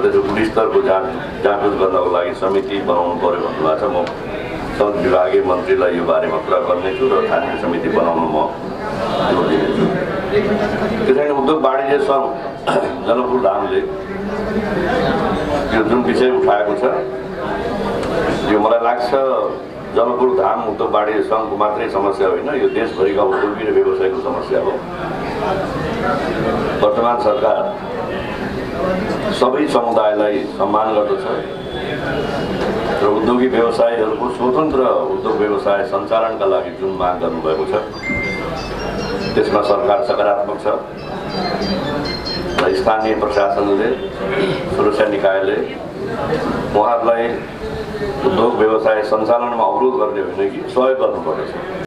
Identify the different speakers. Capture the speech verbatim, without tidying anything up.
Speaker 1: त्यसको पुलिस स्तरको जाँच जाँचबुझ गर्नको लागि समिति बनाउनु पर्यो भन्नुभएको छ। म सबै विभागीय मन्त्रीलाई यो बारेमा कुरा गर्नेछु र छानबिन समिति बनाउन म जोड दिनेछु। त्यसैले उद्योग वाणिज्य सङ्घ जनकपुर धामले यो जुन विषय उठाएको छ यो मलाई लाग्छ जनकपुर धाम उद्योग वाणिज्य सङ्घको मात्रै समस्या होइन, यो देशभरिका उद्योगी र व्यवसायको समस्या हो। वर्तमान सरकार सबै समुदायलाई सम्मान गर्दछ र उद्योगी व्यवसायीहरूको स्वतन्त्र उद्योग व्यवसाय सञ्चालनका लागि जुन माग गर्नुभएको छ त्यसमा सरकार सकारात्मक छ र स्थानीय प्रशासनले सुरक्षा निकायले उहाँहरूलाई उद्योग व्यवसाय सञ्चालनमा अवरोध गर्ने होइन कि सहयोग गर्नुपर्दछ।